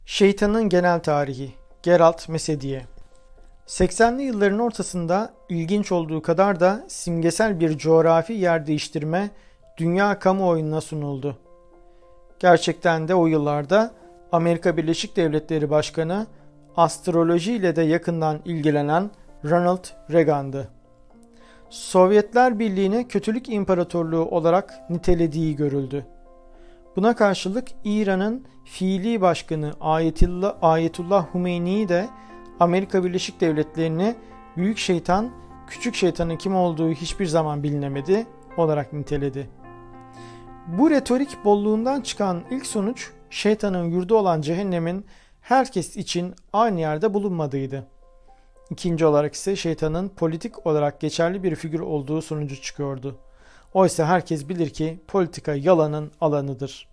Şeytanın Genel Tarihi Gerald Mesediye 80'li yılların ortasında ilginç olduğu kadar da simgesel bir coğrafi yer değiştirme dünya kamuoyuna sunuldu. Gerçekten de o yıllarda Amerika Birleşik Devletleri Başkanı astroloji ile de yakından ilgilenen Ronald Reagan'dı. Sovyetler Birliği'ni kötülük imparatorluğu olarak nitelediği görüldü. Buna karşılık İran'ın fiili başkanı Ayetullah Hümeyni de Amerika Birleşik Devletleri'ni büyük şeytan, küçük şeytanın kim olduğu hiçbir zaman bilinemedi olarak niteledi. Bu retorik bolluğundan çıkan ilk sonuç şeytanın yurdu olan cehennemin herkes için aynı yerde bulunmadığıydı. İkinci olarak ise şeytanın politik olarak geçerli bir figür olduğu sonucu çıkıyordu. Oysa herkes bilir ki politika yalanın alanıdır.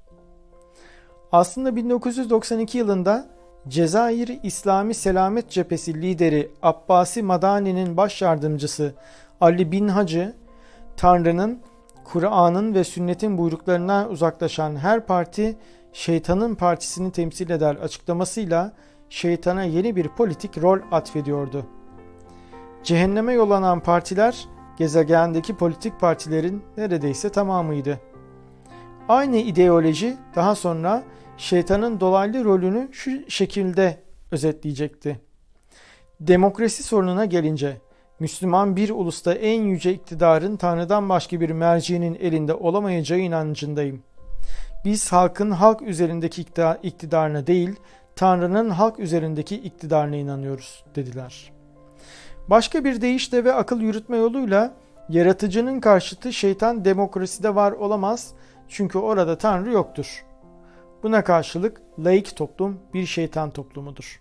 Aslında 1992 yılında Cezayir İslami Selamet Cephesi lideri Abbasi Madani'nin baş yardımcısı Ali bin Hacı, Tanrı'nın, Kur'an'ın ve sünnetin buyruklarından uzaklaşan her parti şeytanın partisini temsil eder açıklamasıyla şeytana yeni bir politik rol atfediyordu. Cehenneme yollanan partiler gezegendeki politik partilerin neredeyse tamamıydı. Aynı ideoloji daha sonra şeytanın dolaylı rolünü şu şekilde özetleyecekti. Demokrasi sorununa gelince Müslüman bir ulusta en yüce iktidarın Tanrı'dan başka bir mercinin elinde olamayacağı inancındayım. Biz halkın halk üzerindeki iktidarına değil, Tanrı'nın halk üzerindeki iktidarına inanıyoruz dediler. Başka bir deyişle ve akıl yürütme yoluyla yaratıcının karşıtı şeytan demokraside var olamaz çünkü orada Tanrı yoktur. Buna karşılık laik toplum bir şeytan toplumudur.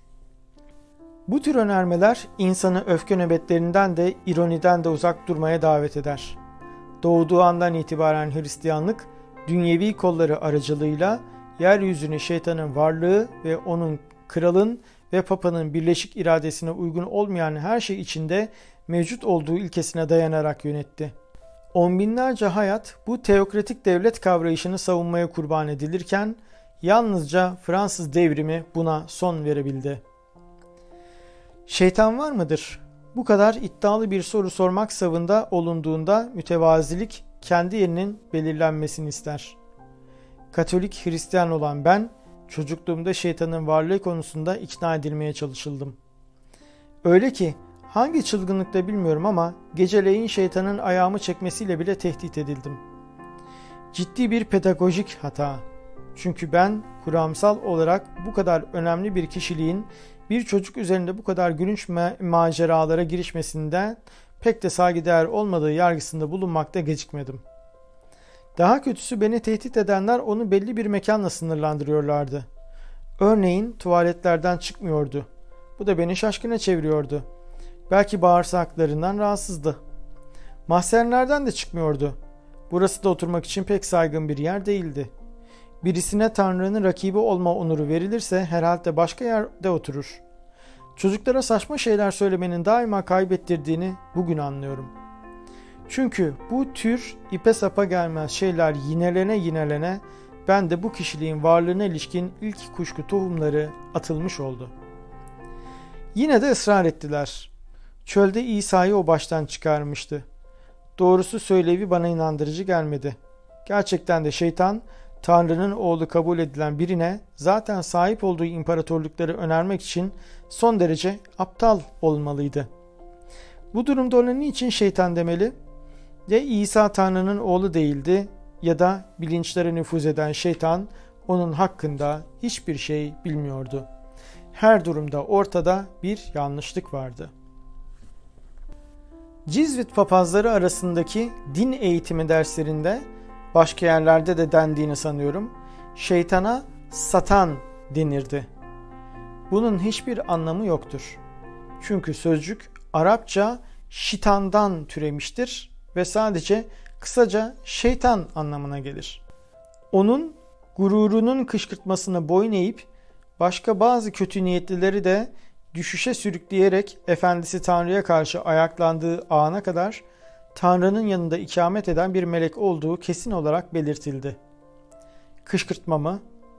Bu tür önermeler insanı öfke nöbetlerinden de ironiden de uzak durmaya davet eder. Doğduğu andan itibaren Hristiyanlık, dünyevi kolları aracılığıyla yeryüzüne şeytanın varlığı ve onun kralın ve papanın birleşik iradesine uygun olmayan her şey içinde mevcut olduğu ilkesine dayanarak yönetti. On binlerce hayat bu teokratik devlet kavrayışını savunmaya kurban edilirken yalnızca Fransız devrimi buna son verebildi. Şeytan var mıdır? Bu kadar iddialı bir soru sormak savında olunduğunda mütevazilik kendi yerinin belirlenmesini ister. Katolik Hristiyan olan ben, çocukluğumda şeytanın varlığı konusunda ikna edilmeye çalışıldım. Öyle ki hangi çılgınlıkta bilmiyorum ama geceleyin şeytanın ayağımı çekmesiyle bile tehdit edildim. Ciddi bir pedagojik hata. Çünkü ben kuramsal olarak bu kadar önemli bir kişiliğin bir çocuk üzerinde bu kadar gülünç maceralara girişmesinden pek de saygıdeğer olmadığı yargısında bulunmakta gecikmedim. Daha kötüsü beni tehdit edenler onu belli bir mekanla sınırlandırıyorlardı. Örneğin tuvaletlerden çıkmıyordu. Bu da beni şaşkına çeviriyordu. Belki bağırsaklarından rahatsızdı. Mahzenlerden de çıkmıyordu. Burası da oturmak için pek saygın bir yer değildi. Birisine Tanrı'nın rakibi olma onuru verilirse herhalde başka yerde oturur. Çocuklara saçma şeyler söylemenin daima kaybettirdiğini bugün anlıyorum. Çünkü bu tür ipe sapa gelmez şeyler yinelene ben de bu kişiliğin varlığına ilişkin ilk kuşku tohumları atılmış oldu. Yine de ısrar ettiler. Çölde İsa'yı o baştan çıkarmıştı. Doğrusu söylevi bana inandırıcı gelmedi. Gerçekten de şeytan, Tanrı'nın oğlu kabul edilen birine zaten sahip olduğu imparatorlukları önermek için son derece aptal olmalıydı. Bu durumda ona niçin şeytan demeli? Ya İsa Tanrı'nın oğlu değildi ya da bilinçlere nüfuz eden şeytan onun hakkında hiçbir şey bilmiyordu. Her durumda ortada bir yanlışlık vardı. Cizvit papazları arasındaki din eğitimi derslerinde başka yerlerde de dendiğini sanıyorum. Şeytana Satan denirdi. Bunun hiçbir anlamı yoktur. Çünkü sözcük Arapça şitandan türemiştir ve sadece kısaca şeytan anlamına gelir. Onun gururunun kışkırtmasına boyun eğip başka bazı kötü niyetlileri de düşüşe sürükleyerek efendisi Tanrı'ya karşı ayaklandığı ana kadar Tanrı'nın yanında ikamet eden bir melek olduğu kesin olarak belirtildi. Kışkırtma mı?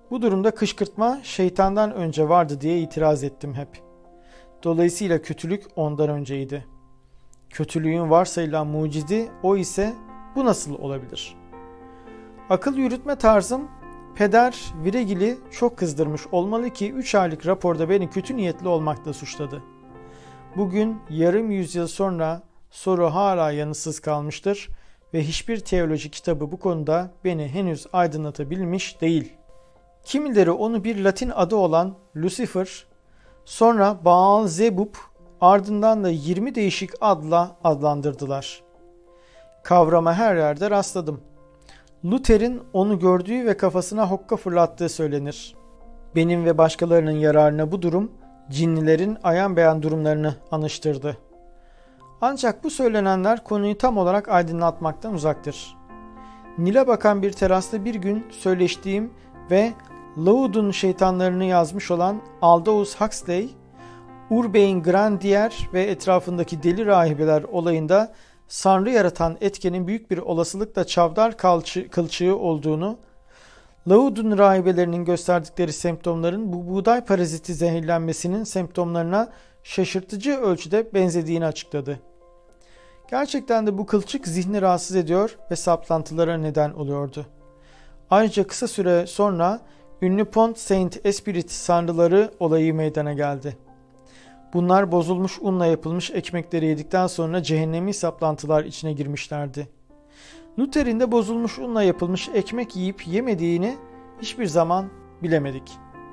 Bu durumda kışkırtma şeytandan önce vardı diye itiraz ettim hep. Dolayısıyla kötülük ondan önceydi. Kötülüğün varsayılan mucidi o ise bu nasıl olabilir? Akıl yürütme tarzım Peder Viregil'i çok kızdırmış olmalı ki 3 aylık raporda beni kötü niyetli olmakla suçladı. Bugün yarım yüzyıl sonra soru hala yanıtsız kalmıştır ve hiçbir teoloji kitabı bu konuda beni henüz aydınlatabilmiş değil. Kimileri onu bir Latin adı olan Lucifer, sonra Baal-Zebub, ardından da 20 değişik adla adlandırdılar. Kavrama her yerde rastladım. Luther'in onu gördüğü ve kafasına hokka fırlattığı söylenir. Benim ve başkalarının yararına bu durum, cinlilerin ayan beyan durumlarını anıştırdı. Ancak bu söylenenler konuyu tam olarak aydınlatmaktan uzaktır. Nil'e bakan bir terasta bir gün söyleştiğim ve Laud'un şeytanlarını yazmış olan Aldous Huxley, Urbain Grandier ve etrafındaki deli rahibeler olayında Sanrı yaratan etkenin büyük bir olasılıkla çavdar kılçığı olduğunu, Laud'un rahibelerinin gösterdikleri semptomların bu buğday paraziti zehirlenmesinin semptomlarına şaşırtıcı ölçüde benzediğini açıkladı. Gerçekten de bu kılçık zihni rahatsız ediyor ve saplantılara neden oluyordu. Ayrıca kısa süre sonra ünlü Pont Saint Esprit sanrıları olayı meydana geldi. Bunlar bozulmuş unla yapılmış ekmekleri yedikten sonra cehennemi saplantılar içine girmişlerdi. Luther'in de bozulmuş unla yapılmış ekmek yiyip yemediğini hiçbir zaman bilemedik.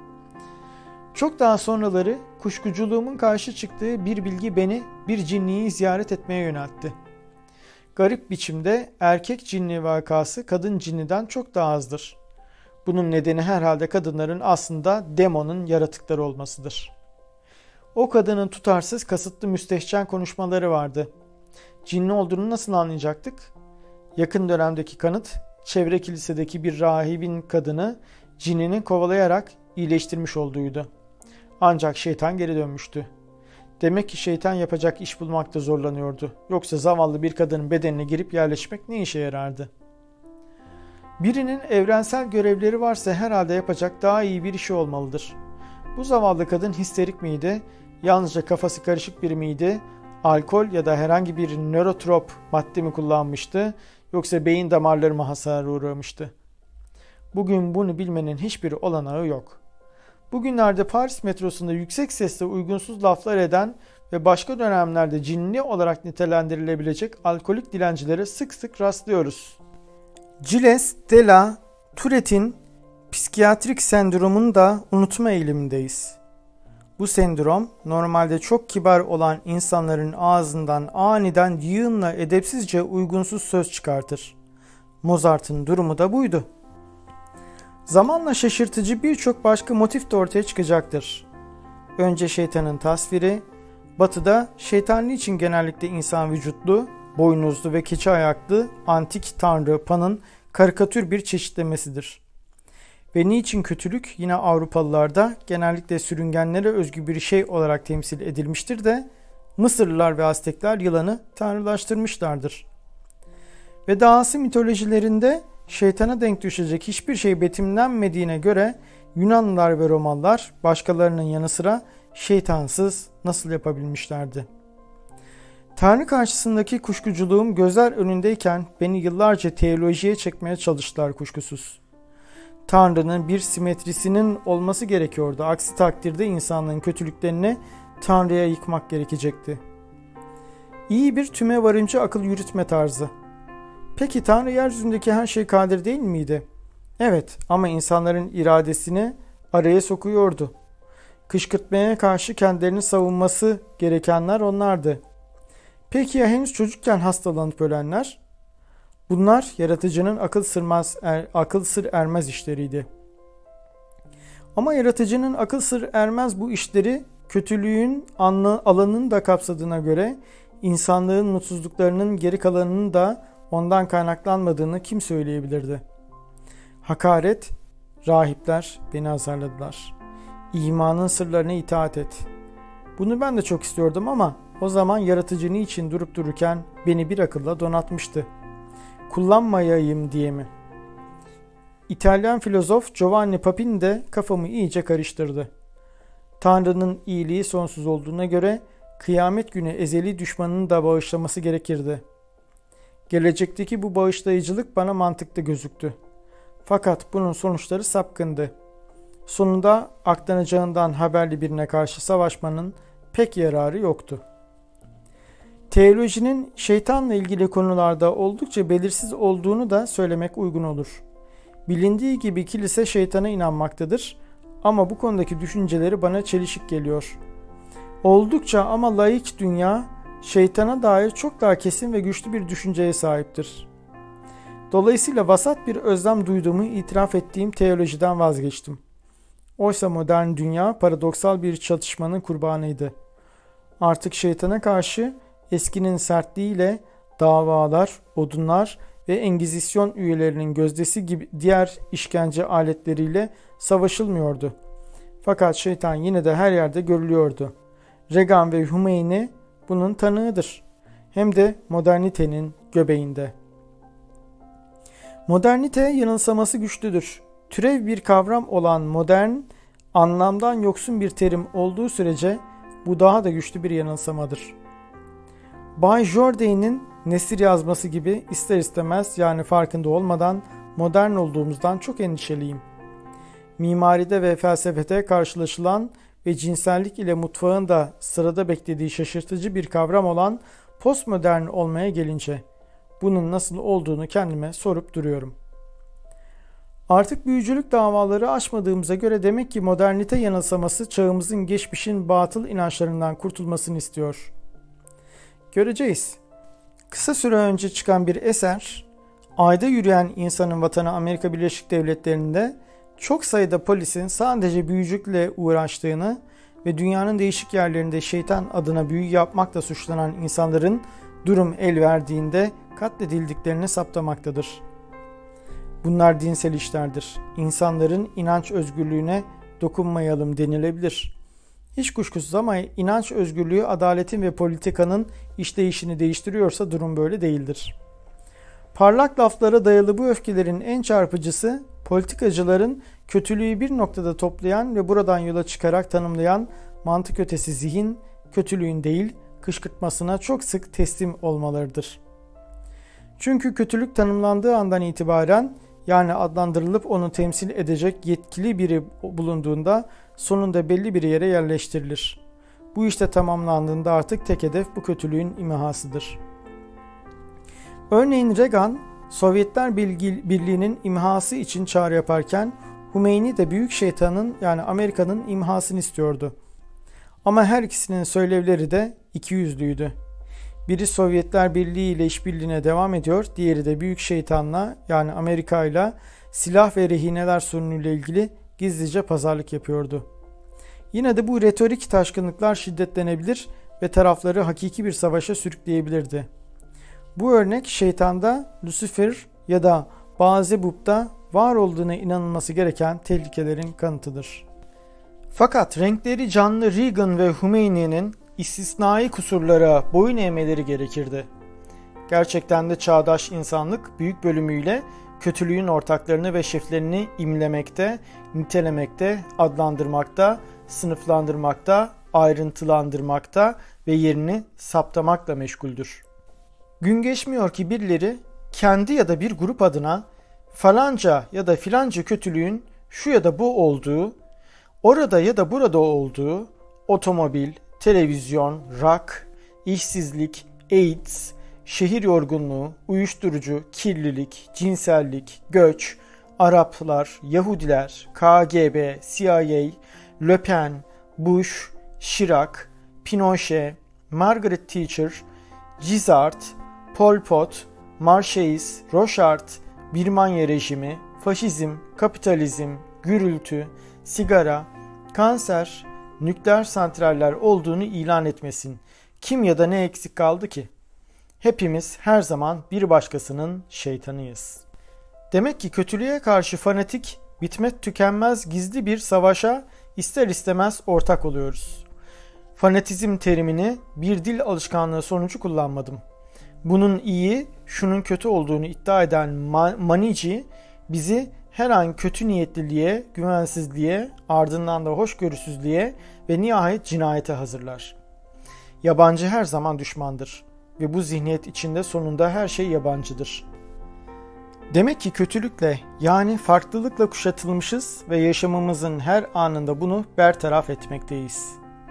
Çok daha sonraları kuşkuculuğumun karşı çıktığı bir bilgi beni bir cinliyi ziyaret etmeye yöneltti. Garip biçimde erkek cinli vakası kadın cinniden çok daha azdır. Bunun nedeni herhalde kadınların aslında demonun yaratıkları olmasıdır. O kadının tutarsız kasıtlı müstehcen konuşmaları vardı. Cinli olduğunu nasıl anlayacaktık? Yakın dönemdeki kanıt, çevre kilisedeki bir rahibin kadını cinini kovalayarak iyileştirmiş olduğuydu. Ancak şeytan geri dönmüştü. Demek ki şeytan yapacak iş bulmakta zorlanıyordu. Yoksa zavallı bir kadının bedenine girip yerleşmek ne işe yarardı? Birinin evrensel görevleri varsa herhalde yapacak daha iyi bir işi olmalıdır. Bu zavallı kadın histerik miydi? Yalnızca kafası karışık biri miydi? Alkol ya da herhangi bir nörotrop madde mi kullanmıştı? Yoksa beyin damarları mı hasara uğramıştı? Bugün bunu bilmenin hiçbir olanağı yok. Bugünlerde Paris metrosunda yüksek sesle uygunsuz laflar eden ve başka dönemlerde cinli olarak nitelendirilebilecek alkolik dilencilere sık sık rastlıyoruz. Gilles de la Tourette'in psikiyatrik sendromunu da unutma eğilimindeyiz. Bu sendrom normalde çok kibar olan insanların ağzından aniden yığınla edepsizce uygunsuz söz çıkartır. Mozart'ın durumu da buydu. Zamanla şaşırtıcı birçok başka motif de ortaya çıkacaktır. Önce şeytanın tasviri, Batı'da şeytan niçin genellikle insan vücutlu, boynuzlu ve keçi ayaklı antik tanrı Pan'ın karikatür bir çeşitlemesidir. Ve niçin kötülük yine Avrupalılarda genellikle sürüngenlere özgü bir şey olarak temsil edilmiştir de Mısırlılar ve Aztekler yılanı tanrılaştırmışlardır. Ve dahası mitolojilerinde şeytana denk düşecek hiçbir şey betimlenmediğine göre Yunanlılar ve Romalılar başkalarının yanı sıra şeytansız nasıl yapabilmişlerdi? Tanrı karşısındaki kuşkuculuğum gözler önündeyken beni yıllarca teolojiye çekmeye çalıştılar kuşkusuz. Tanrı'nın bir simetrisinin olması gerekiyordu. Aksi takdirde insanlığın kötülüklerini Tanrı'ya yıkmak gerekecekti. İyi bir tüme varımcı akıl yürütme tarzı. Peki Tanrı yeryüzündeki her şey kadir değil miydi? Evet, ama insanların iradesini araya sokuyordu. Kışkırtmaya karşı kendilerini savunması gerekenler onlardı. Peki ya henüz çocukken hastalanıp ölenler? Bunlar yaratıcının akıl sır ermez işleriydi. Ama yaratıcının akıl sır ermez bu işleri kötülüğün alanını da kapsadığına göre insanlığın mutsuzluklarının geri kalanının da ondan kaynaklanmadığını kim söyleyebilirdi? Hakaret, rahipler beni azarladılar. İmanın sırlarına itaat et. Bunu ben de çok istiyordum ama o zaman yaratıcı niçin durup dururken beni bir akılla donatmıştı? Kullanmayayım diye mi? İtalyan filozof Giovanni Papin de kafamı iyice karıştırdı. Tanrı'nın iyiliği sonsuz olduğuna göre kıyamet günü ezeli düşmanını da bağışlaması gerekirdi. Gelecekteki bu bağışlayıcılık bana mantıklı gözüktü. Fakat bunun sonuçları sapkındı. Sonunda aklanacağından haberli birine karşı savaşmanın pek yararı yoktu. Teolojinin şeytanla ilgili konularda oldukça belirsiz olduğunu da söylemek uygun olur. Bilindiği gibi kilise şeytana inanmaktadır ama bu konudaki düşünceleri bana çelişik geliyor. Oldukça ama laik dünya şeytana dair çok daha kesin ve güçlü bir düşünceye sahiptir. Dolayısıyla vasat bir özlem duyduğumu itiraf ettiğim teolojiden vazgeçtim. Oysa modern dünya paradoksal bir çatışmanın kurbanıydı. Artık şeytana karşı eskinin sertliğiyle davalar, odunlar ve Engizisyon üyelerinin gözdesi gibi diğer işkence aletleriyle savaşılmıyordu. Fakat şeytan yine de her yerde görülüyordu. Reagan ve Hümeyni bunun tanığıdır. Hem de modernitenin göbeğinde. Modernite yanılsaması güçlüdür. Türev bir kavram olan modern, anlamdan yoksun bir terim olduğu sürece bu daha da güçlü bir yanılsamadır. Bay Jourdain'in nesir yazması gibi ister istemez yani farkında olmadan modern olduğumuzdan çok endişeliyim. Mimaride ve felsefede karşılaşılan ve cinsellik ile mutfağın da sırada beklediği şaşırtıcı bir kavram olan postmodern olmaya gelince bunun nasıl olduğunu kendime sorup duruyorum. Artık büyücülük davaları açmadığımıza göre demek ki modernite yanılsaması çağımızın geçmişin batıl inançlarından kurtulmasını istiyor. Göreceğiz. Kısa süre önce çıkan bir eser, ayda yürüyen insanın vatanı Amerika Birleşik Devletleri'nde çok sayıda polisin sadece büyücülükle uğraştığını ve dünyanın değişik yerlerinde şeytan adına büyü yapmakla suçlanan insanların durum el verdiğinde katledildiklerini saptamaktadır. Bunlar dinsel işlerdir. İnsanların inanç özgürlüğüne dokunmayalım denilebilir. Hiç kuşkusuz ama inanç özgürlüğü adaletin ve politikanın işleyişini değiştiriyorsa durum böyle değildir. Parlak laflara dayalı bu öfkelerin en çarpıcısı politikacıların kötülüğü bir noktada toplayan ve buradan yola çıkarak tanımlayan mantık ötesi zihin, kötülüğün değil kışkırtmasına çok sık teslim olmalarıdır. Çünkü kötülük tanımlandığı andan itibaren yani adlandırılıp onu temsil edecek yetkili biri bulunduğunda sonunda belli bir yere yerleştirilir. Bu işte tamamlandığında artık tek hedef bu kötülüğün imhasıdır. Örneğin Reagan, Sovyetler Birliği'nin imhası için çağrı yaparken Hümeyni de büyük şeytanın yani Amerika'nın imhasını istiyordu. Ama her ikisinin söylevleri de ikiyüzlüydü. Biri Sovyetler Birliği ile işbirliğine devam ediyor, diğeri de büyük şeytanla yani Amerika ile silah ve rehineler sorunuyla ilgili gizlice pazarlık yapıyordu. Yine de bu retorik taşkınlıklar şiddetlenebilir ve tarafları hakiki bir savaşa sürükleyebilirdi. Bu örnek şeytanda, Lucifer ya da Beelzebub'da var olduğuna inanılması gereken tehlikelerin kanıtıdır. Fakat renkleri canlı Reagan ve Hümeyni'nin istisnai kusurlara boyun eğmeleri gerekirdi. Gerçekten de çağdaş insanlık büyük bölümüyle kötülüğün ortaklarını ve şeflerini imlemekte, nitelemekte, adlandırmakta, sınıflandırmakta, ayrıntılandırmakta ve yerini saptamakla meşguldür. Gün geçmiyor ki birileri kendi ya da bir grup adına falanca ya da filanca kötülüğün şu ya da bu olduğu, orada ya da burada olduğu, otomobil, televizyon, rock, işsizlik, AIDS, şehir yorgunluğu, uyuşturucu, kirlilik, cinsellik, göç, Araplar, Yahudiler, KGB, CIA, Le Pen, Bush, Chirac, Pinochet, Margaret Thatcher, Gizzard, Pol Pot, Marşeis, Rochard, Birmanya rejimi, faşizm, kapitalizm, gürültü, sigara, kanser, nükleer santraller olduğunu ilan etmesin. Kim ya da ne eksik kaldı ki? Hepimiz her zaman bir başkasının şeytanıyız. Demek ki kötülüğe karşı fanatik, bitmek tükenmez gizli bir savaşa ister istemez ortak oluyoruz. Fanatizm terimini bir dil alışkanlığı sonucu kullanmadım. Bunun iyi, şunun kötü olduğunu iddia eden manici bizi her an kötü niyetliliğe, güvensizliğe, ardından da hoşgörüsüzlüğe ve nihayet cinayete hazırlar. Yabancı her zaman düşmandır ve bu zihniyet içinde sonunda her şey yabancıdır. Demek ki kötülükle, yani farklılıkla kuşatılmışız ve yaşamımızın her anında bunu bertaraf etmekteyiz.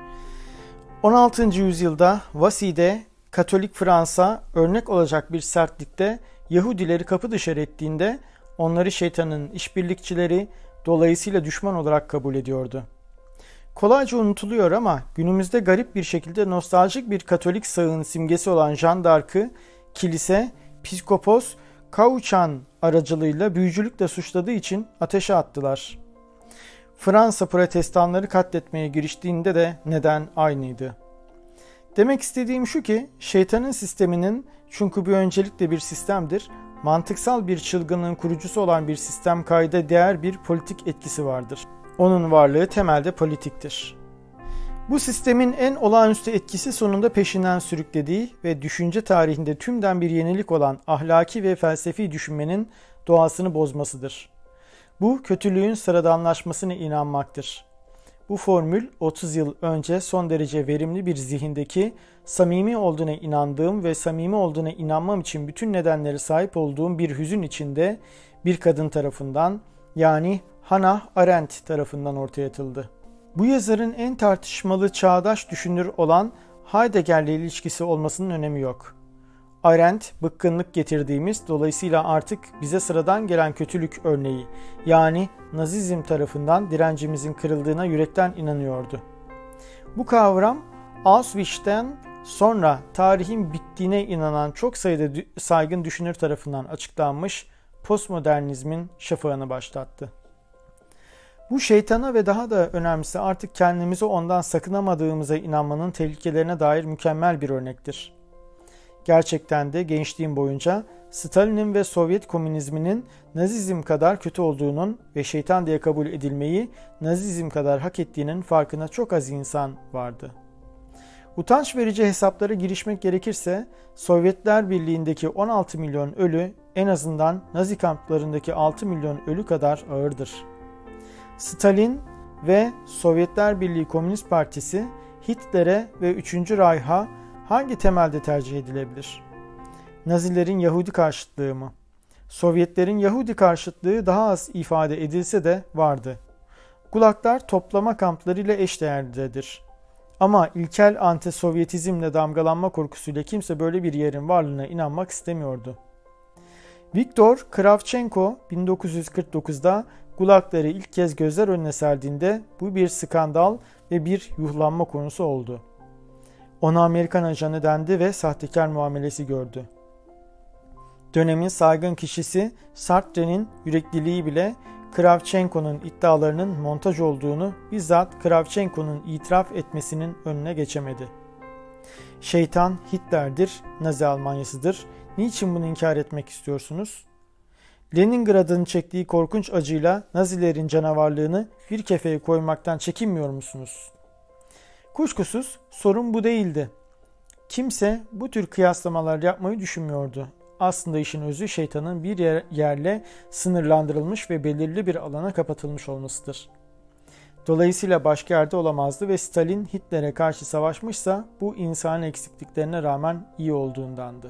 16. yüzyılda Vassi'de Katolik Fransa örnek olacak bir sertlikte Yahudileri kapı dışarı ettiğinde onları şeytanın işbirlikçileri, dolayısıyla düşman olarak kabul ediyordu. Kolayca unutuluyor ama günümüzde garip bir şekilde nostaljik bir Katolik sağın simgesi olan Jeanne d'Arc'ı kilise, piskopos Cauchan aracılığıyla büyücülükle suçladığı için ateşe attılar. Fransa protestanları katletmeye giriştiğinde de neden aynıydı. Demek istediğim şu ki şeytanın sisteminin, çünkü bu öncelikle bir sistemdir, mantıksal bir çılgınlığın kurucusu olan bir sistem kayda değer bir politik etkisi vardır. Onun varlığı temelde politiktir. Bu sistemin en olağanüstü etkisi sonunda peşinden sürüklediği ve düşünce tarihinde tümden bir yenilik olan ahlaki ve felsefi düşünmenin doğasını bozmasıdır. Bu kötülüğün sıradanlaşmasına inanmaktır. Bu formül 30 yıl önce son derece verimli bir zihindeki samimi olduğuna inandığım ve samimi olduğuna inanmam için bütün nedenleri sahip olduğum bir hüzün içinde bir kadın tarafından, yani Hannah Arendt tarafından ortaya atıldı. Bu yazarın en tartışmalı çağdaş düşünür olan Heidegger'le ilişkisi olmasının önemi yok. Arendt, bıkkınlık getirdiğimiz, dolayısıyla artık bize sıradan gelen kötülük örneği, yani Nazizm tarafından direncimizin kırıldığına yürekten inanıyordu. Bu kavram Auschwitz'ten sonra tarihin bittiğine inanan çok sayıda saygın düşünür tarafından açıklanmış postmodernizmin şafağını başlattı. Bu şeytana ve daha da önemlisi artık kendimizi ondan sakınamadığımıza inanmanın tehlikelerine dair mükemmel bir örnektir. Gerçekten de gençliğim boyunca Stalin'in ve Sovyet komünizminin Nazizm kadar kötü olduğunun ve şeytan diye kabul edilmeyi Nazizm kadar hak ettiğinin farkına çok az insan vardı. Utanç verici hesaplara girişmek gerekirse Sovyetler Birliği'ndeki 16 milyon ölü en azından Nazi kamplarındaki 6 milyon ölü kadar ağırdır. Stalin ve Sovyetler Birliği Komünist Partisi Hitler'e ve 3. Reich'a hangi temelde tercih edilebilir? Nazilerin Yahudi karşıtlığı mı? Sovyetlerin Yahudi karşıtlığı daha az ifade edilse de vardı. Gulaglar toplama kamplarıyla eşdeğerlidir. Ama ilkel anti-Sovyetizmle damgalanma korkusuyla kimse böyle bir yerin varlığına inanmak istemiyordu. Viktor Kravchenko 1949'da Gulagları ilk kez gözler önüne serdiğinde bu bir skandal ve bir yuhlanma konusu oldu. Ona Amerikan ajanı dendi ve sahtekar muamelesi gördü. Dönemin saygın kişisi Sartre'nin yürekliliği bile Kravchenko'nun iddialarının montaj olduğunu bizzat Kravchenko'nun itiraf etmesinin önüne geçemedi. Şeytan Hitler'dir, Nazi Almanyası'dır. Niçin bunu inkar etmek istiyorsunuz? Leningrad'ın çektiği korkunç acıyla Nazilerin canavarlığını bir kefeye koymaktan çekinmiyor musunuz? Kuşkusuz sorun bu değildi. Kimse bu tür kıyaslamalar yapmayı düşünmüyordu. Aslında işin özü şeytanın bir yerle sınırlandırılmış ve belirli bir alana kapatılmış olmasıdır. Dolayısıyla başka yerde olamazdı ve Stalin Hitler'e karşı savaşmışsa bu insan eksikliklerine rağmen iyi olduğundandı.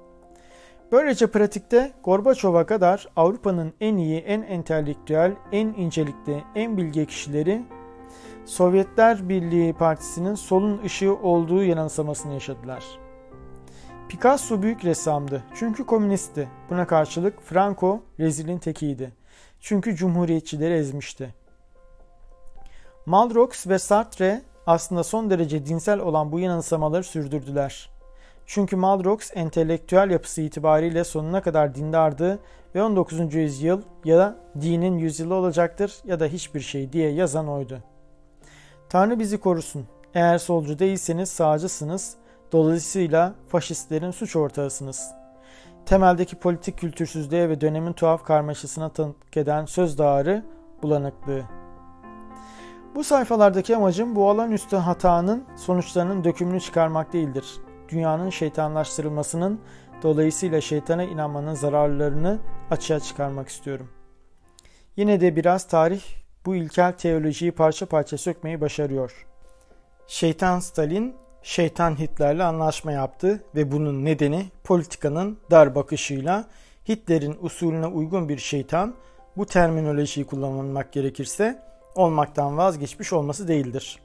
Böylece pratikte Gorbaçov'a kadar Avrupa'nın en iyi, en entelektüel, en incelikli, en bilge kişileri Sovyetler Birliği Partisi'nin solun ışığı olduğu yanılsamasını yaşadılar. Picasso büyük ressamdı çünkü komünistti. Buna karşılık Franco rezilin tekiydi. Çünkü cumhuriyetçileri ezmişti. Malraux ve Sartre aslında son derece dinsel olan bu yanılsamaları sürdürdüler. Çünkü Malraux entelektüel yapısı itibariyle sonuna kadar dindardı ve 19. yüzyıl ya dinin yüzyılı olacaktır ya da hiçbir şey diye yazan oydu. Tanrı bizi korusun. Eğer solcu değilseniz sağcısınız. Dolayısıyla faşistlerin suç ortağısınız. Temeldeki politik kültürsüzlüğe ve dönemin tuhaf karmaşasına tanıklık eden söz dağarı bulanıklığı. Bu sayfalardaki amacım bu olağanüstü hatanın sonuçlarının dökümünü çıkarmak değildir. Dünyanın şeytanlaştırılmasının, dolayısıyla şeytana inanmanın zararlarını açığa çıkarmak istiyorum. Yine de biraz tarih bu ilkel teolojiyi parça parça sökmeyi başarıyor. Şeytan Stalin, şeytan Hitler'le anlaşma yaptı ve bunun nedeni politikanın dar bakışıyla Hitler'in usulüne uygun bir şeytan, bu terminolojiyi kullanmak gerekirse, olmaktan vazgeçmiş olması değildir.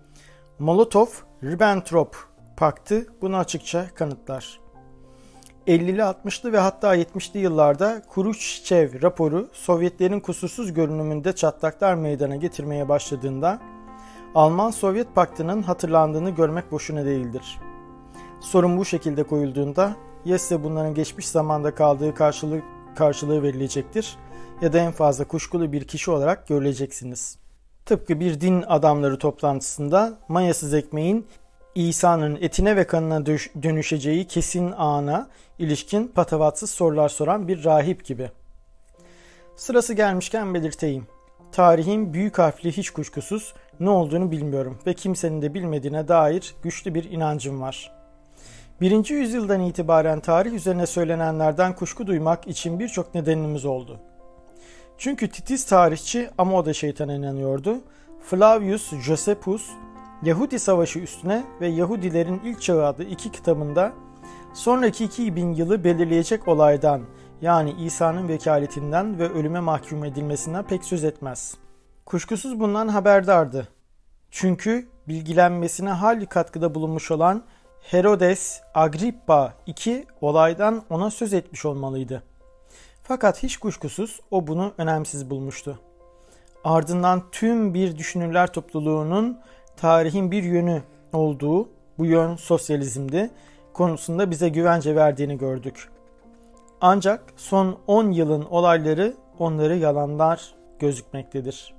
Molotov-Ribbentrop Paktı bunu açıkça kanıtlar. 50'li 60'lı ve hatta 70'li yıllarda Kruşçev raporu Sovyetlerin kusursuz görünümünde çatlaklar meydana getirmeye başladığında Alman-Sovyet Paktı'nın hatırlandığını görmek boşuna değildir. Sorun bu şekilde koyulduğunda ya size bunların geçmiş zamanda kaldığı karşılığı verilecektir ya da en fazla kuşkulu bir kişi olarak görüleceksiniz. Tıpkı bir din adamları toplantısında mayasız ekmeğin İsa'nın etine ve kanına dönüşeceği kesin ana ilişkin patavatsız sorular soran bir rahip gibi. Sırası gelmişken belirteyim. Tarihin büyük harfli hiç kuşkusuz ne olduğunu bilmiyorum ve kimsenin de bilmediğine dair güçlü bir inancım var. 1. yüzyıldan itibaren tarih üzerine söylenenlerden kuşku duymak için birçok nedenimiz oldu. Çünkü titiz tarihçi ama o da şeytana inanıyordu. Flavius Josephus, Yahudi Savaşı üstüne ve Yahudilerin İlk Çağı adlı 2 kitabında sonraki 2000 yılı belirleyecek olaydan, yani İsa'nın vekaletinden ve ölüme mahkum edilmesinden pek söz etmez. Kuşkusuz bundan haberdardı. Çünkü bilgilenmesine hali katkıda bulunmuş olan Herodes Agrippa II olaydan ona söz etmiş olmalıydı. Fakat hiç kuşkusuz o bunu önemsiz bulmuştu. Ardından tüm bir düşünürler topluluğunun tarihin bir yönü olduğu, bu yön sosyalizmdi, konusunda bize güvence verdiğini gördük. Ancak son 10 yılın olayları onları yalanlar gözükmektedir.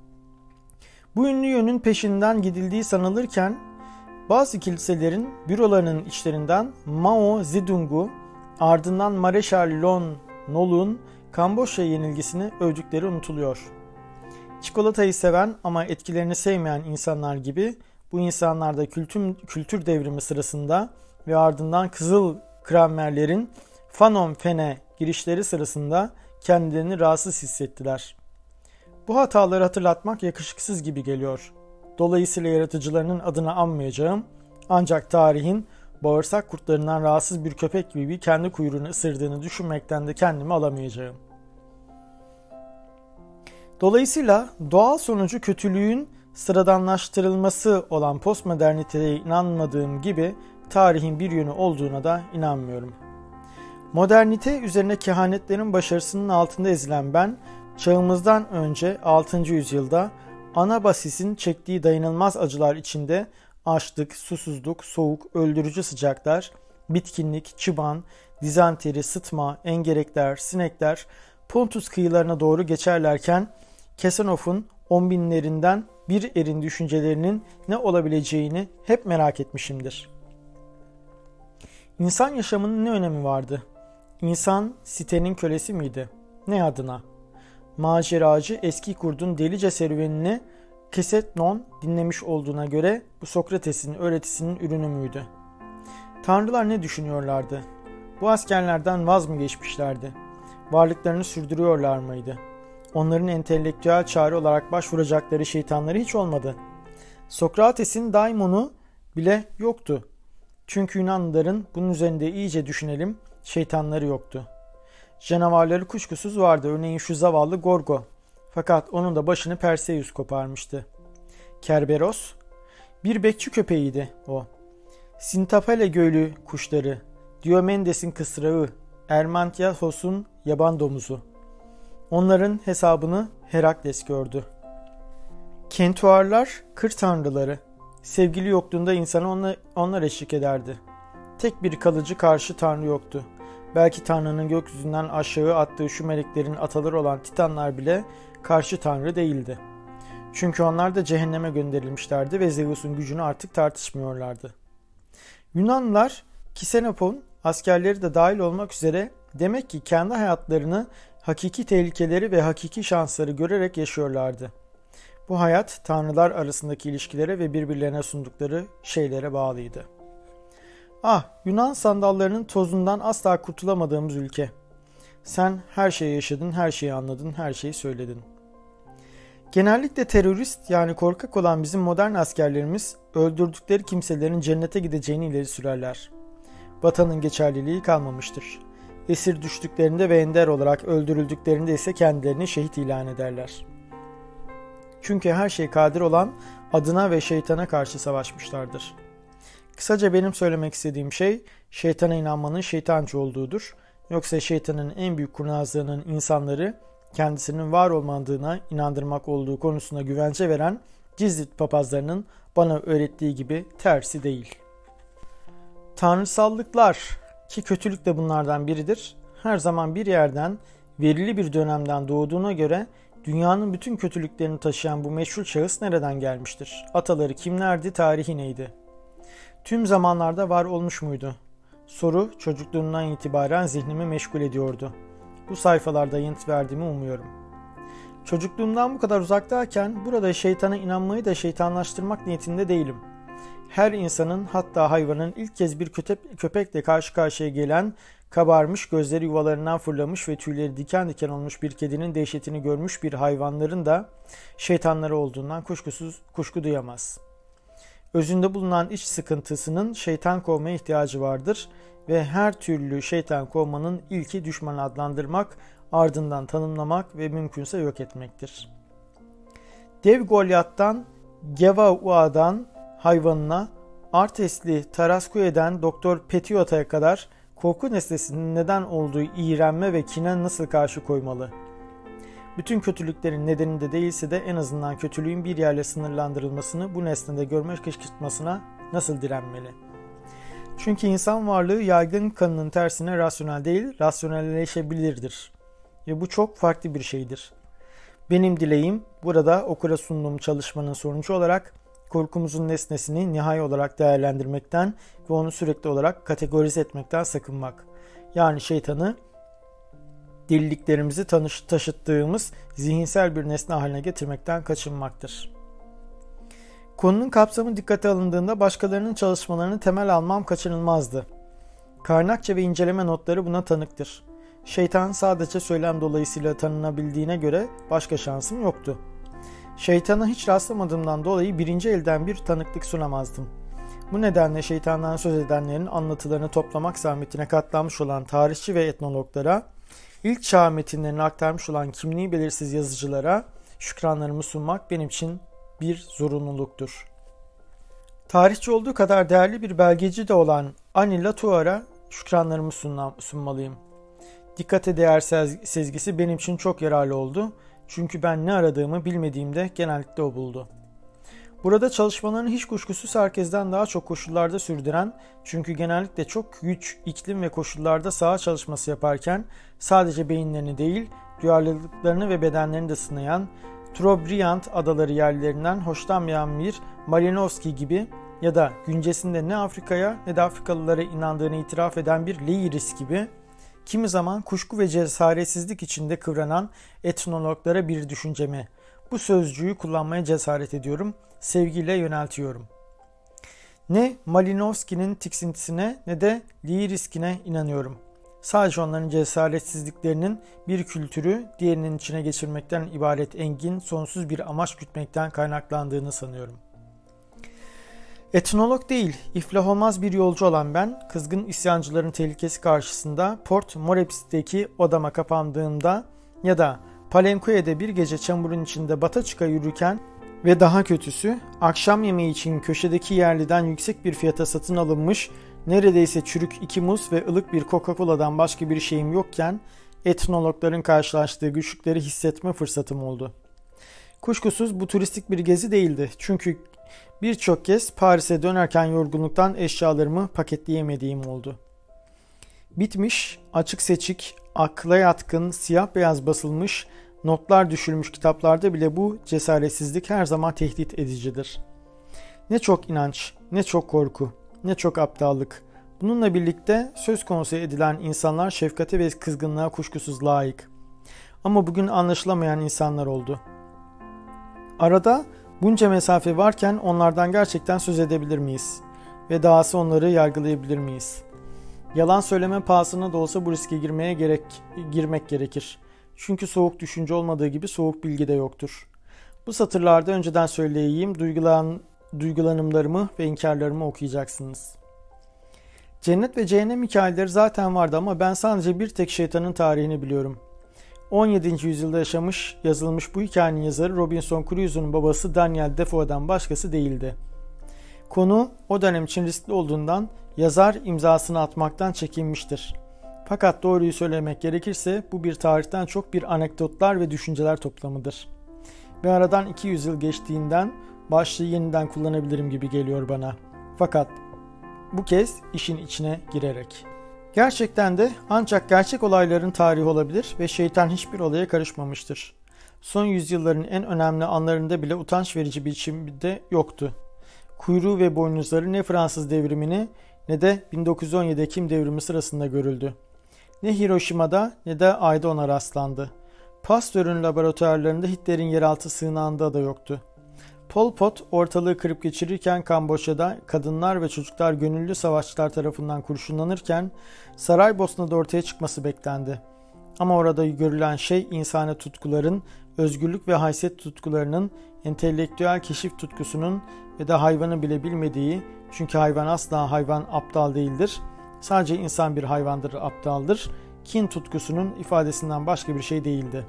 Bu ünlü yönün peşinden gidildiği sanılırken bazı kiliselerin bürolarının içlerinden Mao Zedong'u, ardından Mareşal Lon Nol'un Kamboçya yenilgisini övdükleri unutuluyor. Çikolatayı seven ama etkilerini sevmeyen insanlar gibi bu insanlar da kültür devrimi sırasında ve ardından Kızıl Kramerlerin Phnom Penh'e girişleri sırasında kendilerini rahatsız hissettiler. Bu hataları hatırlatmak yakışıksız gibi geliyor. Dolayısıyla yaratıcılarının adını anmayacağım, ancak tarihin bağırsak kurtlarından rahatsız bir köpek gibi kendi kuyruğunu ısırdığını düşünmekten de kendimi alamayacağım. Dolayısıyla doğal sonucu kötülüğün sıradanlaştırılması olan postmoderniteye inanmadığım gibi tarihin bir yönü olduğuna da inanmıyorum. Modernite üzerine kehanetlerin başarısının altında ezilen ben, çağımızdan önce 6. yüzyılda Anabasis'in çektiği dayanılmaz acılar içinde açlık, susuzluk, soğuk, öldürücü sıcaklar, bitkinlik, çıban, dizanteri, sıtma, engerekler, sinekler Pontus kıyılarına doğru geçerlerken Kesenov'un 10 binlerinden bir erin düşüncelerinin ne olabileceğini hep merak etmişimdir. İnsan yaşamının ne önemi vardı? İnsan sitenin kölesi miydi? Ne adına? Maceracı eski kurdun delice serüvenini Kesetnon dinlemiş olduğuna göre bu Sokrates'in öğretisinin ürünü müydü? Tanrılar ne düşünüyorlardı? Bu askerlerden vaz mı geçmişlerdi? Varlıklarını sürdürüyorlar mıydı? Onların entelektüel çare olarak başvuracakları şeytanları hiç olmadı. Sokrates'in daimonu bile yoktu. Çünkü Yunanlıların bunun üzerinde iyice düşünelim, şeytanları yoktu. Canavarları kuşkusuz vardı, örneğin şu zavallı Gorgo. Fakat onun da başını Perseus koparmıştı. Kerberos, bir bekçi köpeğiydi o. Sintapele göylü kuşları, Diomedes'in kısrağı, Ermantiasos'un yaban domuzu. Onların hesabını Herakles gördü. Kentuarlar kır tanrıları. Sevgili yokluğunda insana onlar eşlik ederdi. Tek bir kalıcı karşı tanrı yoktu. Belki Tanrı'nın gökyüzünden aşağı attığı şu meleklerin ataları olan Titanlar bile karşı tanrı değildi. Çünkü onlar da cehenneme gönderilmişlerdi ve Zeus'un gücünü artık tartışmıyorlardı. Yunanlılar, Kisenopon askerleri de dahil olmak üzere demek ki kendi hayatlarını hakiki tehlikeleri ve hakiki şansları görerek yaşıyorlardı. Bu hayat tanrılar arasındaki ilişkilere ve birbirlerine sundukları şeylere bağlıydı. Ah, Yunan sandallarının tozundan asla kurtulamadığımız ülke. Sen her şeyi yaşadın, her şeyi anladın, her şeyi söyledin. Genellikle terörist yani korkak olan bizim modern askerlerimiz öldürdükleri kimselerin cennete gideceğini ileri sürerler. Vatanın geçerliliği kalmamıştır. Esir düştüklerinde ve ender olarak öldürüldüklerinde ise kendilerini şehit ilan ederler. Çünkü her şey kadir olan adına ve şeytana karşı savaşmışlardır. Kısaca benim söylemek istediğim şey şeytana inanmanın şeytancı olduğudur. Yoksa şeytanın en büyük kurnazlığının insanları kendisinin var olmadığına inandırmak olduğu konusunda güvence veren Cizvit papazlarının bana öğrettiği gibi tersi değil. Tanrısallıklar ki kötülük de bunlardan biridir. Her zaman bir yerden verili bir dönemden doğduğuna göre dünyanın bütün kötülüklerini taşıyan bu meşhur şahıs nereden gelmiştir? Ataları kimlerdi? Tarihi neydi? Tüm zamanlarda var olmuş muydu? Soru çocukluğumdan itibaren zihnimi meşgul ediyordu. Bu sayfalarda yanıt verdiğimi umuyorum. Çocukluğumdan bu kadar uzaktayken burada şeytana inanmayı da şeytanlaştırmak niyetinde değilim. Her insanın hatta hayvanın ilk kez bir köpekle karşı karşıya gelen, kabarmış, gözleri yuvalarından fırlamış ve tüyleri diken diken olmuş bir kedinin dehşetini görmüş bir hayvanların da şeytanları olduğundan kuşku duyamaz. Özünde bulunan iç sıkıntısının şeytan kovmaya ihtiyacı vardır ve her türlü şeytan kovmanın ilki düşmanı adlandırmak, ardından tanımlamak ve mümkünse yok etmektir. Dev Golyat'tan, Gevaua'dan hayvanına, Artesli Taraskuye'den Doktor Petiota'ya kadar korku nesnesinin neden olduğu iğrenme ve kine nasıl karşı koymalı? Bütün kötülüklerin nedeninde değilse de en azından kötülüğün bir yerle sınırlandırılmasını bu nesnede görme kışkırtmasına nasıl direnmeli? Çünkü insan varlığı yaygın kanının tersine rasyonel değil, rasyonelleşebilirdir. Ve bu çok farklı bir şeydir. Benim dileğim burada okura sunduğum çalışmanın sonucu olarak korkumuzun nesnesini nihai olarak değerlendirmekten ve onu sürekli olarak kategorize etmekten sakınmak. Yani şeytanı deliliklerimizi taşıttığımız zihinsel bir nesne haline getirmekten kaçınmaktır. Konunun kapsamı dikkate alındığında başkalarının çalışmalarını temel almam kaçınılmazdı. Kaynakça ve inceleme notları buna tanıktır. Şeytan sadece söylem dolayısıyla tanınabildiğine göre başka şansım yoktu. Şeytana hiç rastlamadığımdan dolayı birinci elden bir tanıklık sunamazdım. Bu nedenle şeytandan söz edenlerin anlatılarını toplamak zahmetine katlanmış olan tarihçi ve etnologlara, ilk çağ metinlerini aktarmış olan kimliği belirsiz yazıcılara şükranlarımı sunmak benim için bir zorunluluktur. Tarihçi olduğu kadar değerli bir belgeci de olan Annie Latour'a şükranlarımı sunmalıyım. Dikkate değer sezgisi benim için çok yararlı oldu. Çünkü ben ne aradığımı bilmediğimde genellikle o buldu. Burada çalışmalarını hiç kuşkusuz herkesten daha çok koşullarda sürdüren, çünkü genellikle çok güç, iklim ve koşullarda saha çalışması yaparken sadece beyinlerini değil, duyarlılıklarını ve bedenlerini de sınayan, Trobriand adaları yerlilerinden hoşlanmayan bir Malinowski gibi ya da güncesinde ne Afrika'ya ne de Afrikalılara inandığını itiraf eden bir Leiris gibi, kimi zaman kuşku ve cesaretsizlik içinde kıvranan etnologlara bir düşüncemi, bu sözcüğü kullanmaya cesaret ediyorum, sevgiyle yöneltiyorum. Ne Malinowski'nin tiksintisine ne de Leirisk'ine inanıyorum. Sadece onların cesaretsizliklerinin bir kültürü diğerinin içine geçirmekten ibaret engin, sonsuz bir amaç gütmekten kaynaklandığını sanıyorum. Etnolog değil, iflah olmaz bir yolcu olan ben, kızgın isyancıların tehlikesi karşısında Port Moresby'deki odama kapandığımda ya da Palenque'de bir gece çamurun içinde bata çıka yürürken ve daha kötüsü, akşam yemeği için köşedeki yerliden yüksek bir fiyata satın alınmış, neredeyse çürük 2 muz ve ılık bir Coca-Cola'dan başka bir şeyim yokken, etnologların karşılaştığı güçlükleri hissetme fırsatım oldu. Kuşkusuz bu turistik bir gezi değildi. Çünkü birçok kez Paris'e dönerken yorgunluktan eşyalarımı paketleyemediğim oldu. Bitmiş, açık seçik, akla yatkın, siyah beyaz basılmış, notlar düşülmüş kitaplarda bile bu cesaretsizlik her zaman tehdit edicidir. Ne çok inanç, ne çok korku, ne çok aptallık. Bununla birlikte söz konusu edilen insanlar şefkate ve kızgınlığa kuşkusuz layık. Ama bugün anlaşılamayan insanlar oldu. Arada bunca mesafe varken onlardan gerçekten söz edebilir miyiz? Ve dahası onları yargılayabilir miyiz? Yalan söyleme pahasına da olsa bu riske girmek gerekir. Çünkü soğuk düşünce olmadığı gibi soğuk bilgi de yoktur. Bu satırlarda önceden söyleyeyim, duygulanımlarımı ve inkarlarımı okuyacaksınız. Cennet ve cehennem hikayeleri zaten vardı ama ben sadece bir tek şeytanın tarihini biliyorum. 17. yüzyılda yazılmış bu hikayenin yazarı Robinson Crusoe'nun babası Daniel Defoe'dan başkası değildi. Konu o dönem için riskli olduğundan yazar imzasını atmaktan çekinmiştir. Fakat doğruyu söylemek gerekirse bu bir tarihten çok bir anekdotlar ve düşünceler toplamıdır. Ve aradan 200 yıl geçtiğinden başlığı yeniden kullanabilirim gibi geliyor bana. Fakat bu kez işin içine girerek. Gerçekten de ancak gerçek olayların tarihi olabilir ve şeytan hiçbir olaya karışmamıştır. Son yüzyılların en önemli anlarında bile utanç verici bir biçimde yoktu. Kuyruğu ve boynuzları ne Fransız devrimini ne de 1917 Ekim devrimi sırasında görüldü. Ne Hiroşima'da ne de Ay'da ona rastlandı. Pasteur'ün laboratuvarlarında Hitler'in yeraltı sığınağında da yoktu. Pol Pot ortalığı kırıp geçirirken Kamboçya'da kadınlar ve çocuklar gönüllü savaşçılar tarafından kurşunlanırken Saraybosna'da ortaya çıkması beklendi. Ama orada görülen şey insani tutkuların, özgürlük ve haysiyet tutkularının, entelektüel keşif tutkusunun ve de hayvanı bile bilmediği, çünkü hayvan aptal değildir. Sadece insan bir hayvandır, aptaldır. Kin tutkusunun ifadesinden başka bir şey değildi.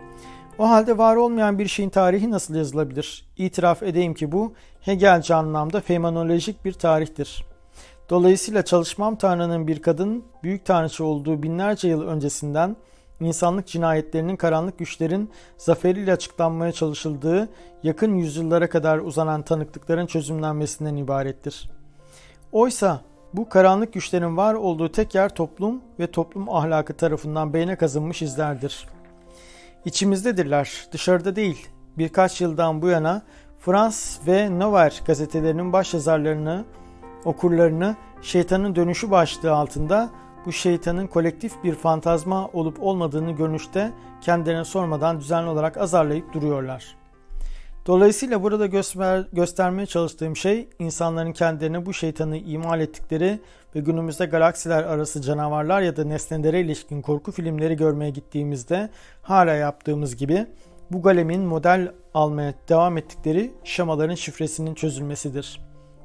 O halde var olmayan bir şeyin tarihi nasıl yazılabilir? İtiraf edeyim ki bu Hegelci anlamda fenomenolojik bir tarihtir. Dolayısıyla çalışmam Tanrı'nın bir kadın, büyük tanrıçı olduğu binlerce yıl öncesinden insanlık cinayetlerinin karanlık güçlerin zaferiyle açıklanmaya çalışıldığı yakın yüzyıllara kadar uzanan tanıklıkların çözümlenmesinden ibarettir. Oysa bu karanlık güçlerin var olduğu tek yer toplum ve toplum ahlakı tarafından beyne kazınmış izlerdir. İçimizdedirler, dışarıda değil. Birkaç yıldan bu yana Frans ve Noir gazetelerinin başyazarlarını, okurlarını şeytanın dönüşü başlığı altında bu şeytanın kolektif bir fantazma olup olmadığını görünüşte kendilerine sormadan düzenli olarak azarlayıp duruyorlar. Dolayısıyla burada göstermeye çalıştığım şey insanların kendilerine bu şeytanı imal ettikleri ve günümüzde galaksiler arası canavarlar ya da nesnelere ilişkin korku filmleri görmeye gittiğimizde hala yaptığımız gibi bu galemin model almaya devam ettikleri şemaların şifresinin çözülmesidir.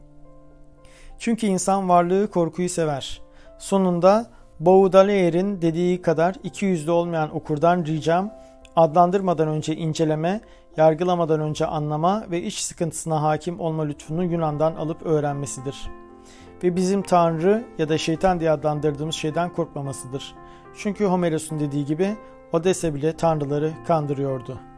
Çünkü insan varlığı korkuyu sever. Sonunda Baudelaire'in dediği kadar ikiyüzlü olmayan okurdan ricam adlandırmadan önce inceleme, yargılamadan önce anlama ve iç sıkıntısına hakim olma lütfunu Yunan'dan alıp öğrenmesidir. Ve bizim Tanrı ya da şeytan diye adlandırdığımız şeyden korkmamasıdır. Çünkü Homeros'un dediği gibi Odesse bile tanrıları kandırıyordu.